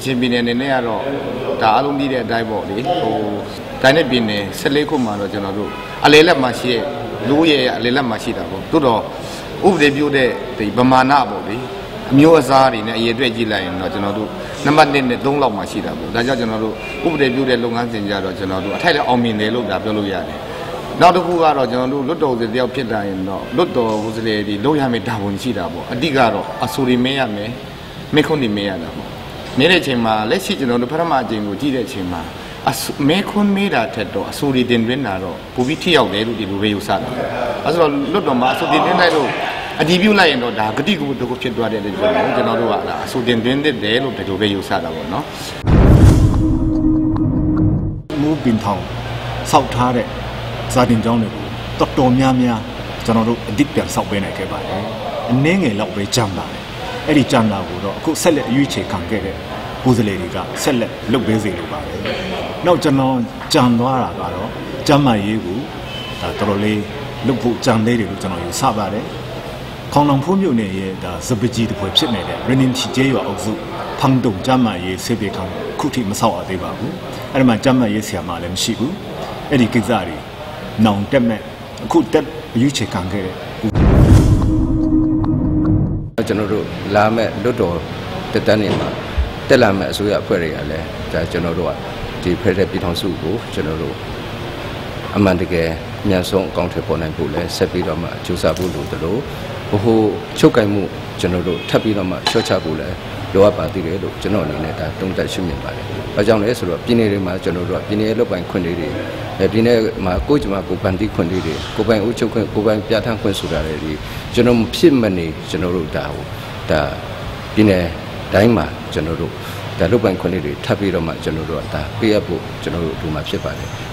ချင်းပြည်နယ်နေနဲ့ကတော့ဒါအလုံးပြီးတဲ့အတိုင်းပေါ့လေတိုင်းနဲ့ပြည်နယ်14ခုမှာတော့ကျွန်တော်တို့အလေလက်မှာရှိတဲ့လူရဲ့အလေလက်မှာရှိတာပေါ့တိုးတော့ဥပဒေပြုတဲ့ဒီဗမာနာပေါ့လေအမျိုးအစားတွေနဲ့အရေးအတွက်ကြည့်လိုက်ရင်တော့ကျွန်တော်တို့နံပါတ်1နဲ့3လောက်မှရှိတာပေါ့ဒါကြောင့်ကျွန်တော်တို့ဥပဒေပြုတဲ့လုပ်ငန်းစဉ်ကြတော့ကျွန်တော်တို့အထိုက်လည်းအောင်မြင်တယ်လို့ဒါပြောလို့ရတယ်နောက်တစ်ခုကတော့ကျွန်တော်တို့လွတ်တော်တွေတယောက်ဖြစ်တာရင်တော့လွတ်တော်ကိုယ်စားလှယ်ဒီလုပ်ရမယ့်တာဝန်ရှိတာပေါ့အတိကတော့အဆိုတွေမဲရမယ်မဲခွန်းတွေမဲရတာပေါ့မဲတဲ့အချိန်မှာလက်ရှိကျွန်တော်တို့ပထမအချိန်ကိုကြည့်တဲ့အချိန်မှာမဲခွန်းမဲတာထက်တော့အဆိုတွေတင်သွင်းတာတော့ပိုပြီးထိရောက်တယ်လို့ဒီလိုပဲယူဆတာအဲဆိုတော့လွတ်တော်မှာအဆိုတင်သွင်းလိုက်လို့အတည်ပြုလိုက်ရင်တော့ဒါဂတိကူတကူဖြစ်သွားတဲ့အတွက်ကျွန်တော်တို့ကအဆိုတင်သွင်းတယ်လို့ဒီလိုပဲယူဆတာပေါ့နော်မူပင်ထောင်စောက်ထားတဲ့ဇာတင်ကျောင်းတွေကိုတော်တော်များများကျွန်တော်တို့အဒစ်ပြန်စောက်ပေးနိုင်ခဲ့ပါတယ်အနည်းငယ်လောက်ပဲကြမ်းပါတယ်အဲ့ဒီကြမ်းတာကိုတော့အခုဆက်လက်အရွေးချယ်ခံခဲ့တဲ့ကိုယ်စားလှယ်တွေကဆက်လက်လုပ်ပေးစေလိုပါတယ်နောက်ကျွန်တော်ကြံသွားတာကတော့ကျမ်းမာရေးကိုဒါတော်တော်လေးလုပ်ဖို့ကြံသေးတယ်လို့ကျွန်တော်ယူဆပါတယ်ခေါင်းလောင်ဖိုးမြို့နယ်ရဲ့ဒါစပကြီးတစ်ဖွဲ့ဖြစ်နေတဲ့ရင်းနှီးချီကျဲရွာအုပ်စုဖန်တုံကျမ်းမာရေးဆေးပေးခံခုထိမဆောက်ရသေးပါဘူးအဲ့ဒီမှာကျမ်းမာရေးဆရာမလည်းမရှိဘူးအဲ့ဒီကိစ္စတွေနောင်တက်မဲ့အခုတက်ရွေးချယ်ခံခဲ့တဲ့ကျွန်တော်တို့လာမဲ့လွတ်တော်တက်တန်းနေမှာတက်လာမဲ့အစိုးရအဖွဲ့တွေကလည်းဒါကျွန်တော်တို့ကဒီဖက်ဒရယ်ပြည်ထောင်စုကိုကျွန်တော်တို့အမှန်တကယ်အများဆုံးအကောင့်ထဲပေါ်နိုင်ဖို့လဲဆက်ပြီးတော့မှကြိုးစားဖို့လိုတယ်လို့ဘို့ချုပ်ကင်မှုကျွန်တော်တို့ထပ်ပြီးတော့မှရှော့ချဖို့လဲလိုအပ်ပါသေးတယ်လို့ကျွန်တော်အနေနဲ့ဒါတုံ့တက်ရှုမြင်ပါတယ်။ဘာကြောင့်လဲဆိုတော့ပြည်နယ်တွေမှာကျွန်တော်တို့ကပြည်နယ်လုပ်ပိုင်ခွင့်တွေပြည်နယ်မှာကိုယ်ကျမကိုပန်တီးခွင့်တွေကိုပိုင်ဦးချုပ်ခွင့်ကိုပိုင်ပြဋ္ဌာန်းခွင့်ဆိုတာတွေကျွန်တော်ဖြစ်မနေကျွန်တော်တို့ဒါပြည်နယ်တိုင်းမှာကျွန်တော်တို့ဒါလုပ်ပိုင်ခွင့်တွေထပ်ပြီးတော့မှကျွန်တော်တို့ကဒါပေးရဖို့ကျွန်တော်တို့ဒီမှာဖြစ်ပါတယ်။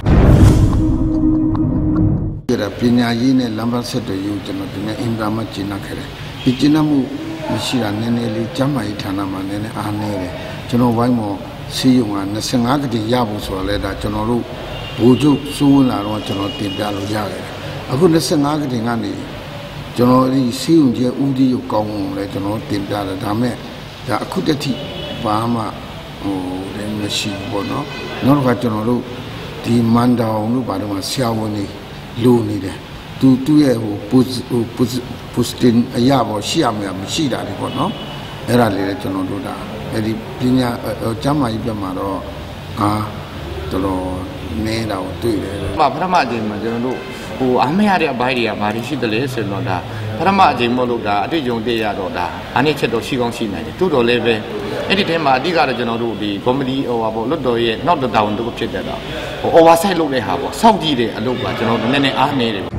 ပညာရေးနဲ့လမ်းပန်းဆက်တွေယူကျွန်တော်ဒီနေ့အင်တာမကျင်းခဲ့တယ်ဒီကျင်းမှုမရှိတာနည်းနည်းလေးကျမ်းမာရေးဌာနမှာနည်းနည်းအားနည်းတယ်ကျွန်တော်ဝိုင်းမော်စီးရုံက25ကတိရဖို့ဆိုတော့လဲဒါကျွန်တော်တို့ဘူချုပ်စိုးဝင်လာတော့ကျွန်တော်တင်ပြလို့ရတယ်အခု25ကတိကနေကျွန်တော်ဒီစီးရုံကျဲဦးဒီကိုကောင်းအောင်လဲကျွန်တော်တင်ပြတယ်ဒါမဲ့ဒါအခုတတိဘာမှလည်းမရှိဘူးပေါ့နော်နောက်တစ်ခါကျွန်တော်တို့ဒီမန်တောင်တို့ဘာလို့မှဆရာဝန်တွေလိုနေတယ်သူ့ရဲ့ပိုစတင်အရာပေါ်ရှိရမှာမရှိတာလေပေါ့နော်အဲ့ဒါလေးလည်းကျွန်တော်တို့ဒါအဲ့ဒီပညာကျမ်းမာရေးပြမှာတော့တော်တော်နေတာကိုတွေ့တယ်ပထမအချိန်မှာကျွန်တော်တို့အားမရတဲ့အပိုင်းတွေကဘာတွေရှိတယ်လဲဆိုတော့ဒါပထမအချိန်မဟုတ်လို့ဒါအတွေ့အကြုံတည်းရတော့ဒါအားနည်းချက်တော့ရှိကောင်းရှိနိုင်တယ်တိုးတော်လည်းပဲအဲ့ဒီထဲမှာအဓိကတော့ကျွန်တော်တို့ဒီကော်မတီပေါ့လွတ်တော်ရဲ့နောက်တောင်တခုဖြစ်တဲ့တော့oversight လုပ်တဲ့ဟာပေါ့စောင့်ကြည့်တဲ့အလုပ်ကကျွန်တော်တို့နည်းနည်းအားနည်းတယ်